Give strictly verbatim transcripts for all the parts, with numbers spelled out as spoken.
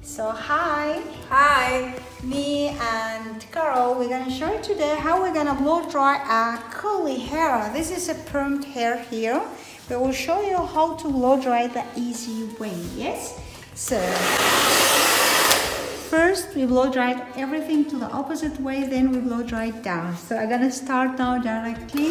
So hi, Hi. me and Carol, we're gonna show you today how we're gonna blow dry our curly hair. This is a permed hair here. We will show you how to blow dry the easy way, yes? So, first we blow dry everything to the opposite way, then we blow dry down. So I'm gonna start now directly.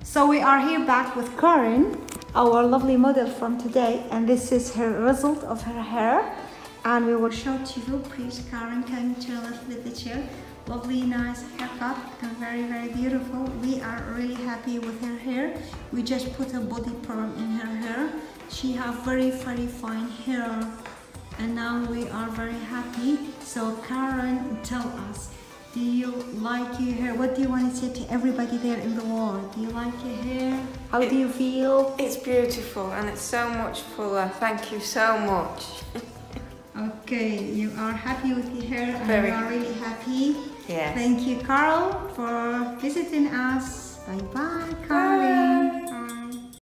So we are here back with Karen, our lovely model from today, and this is her result of her hair. And we will show to you. Please, Karen, can you turn us the picture? Lovely, nice haircut and very, very beautiful. We are really happy with her hair. We just put a body perm in her hair. She has very, very fine hair. And now we are very happy. So Karen, tell us, do you like your hair? What do you want to say to everybody there in the world? Do you like your hair? How it, do you feel? It's beautiful and it's so much fuller. Thank you so much. Okay, you are happy with your hair and Very you are really happy. Yeah. Thank you, Carl, for visiting us. Bye bye, Karen. Bye.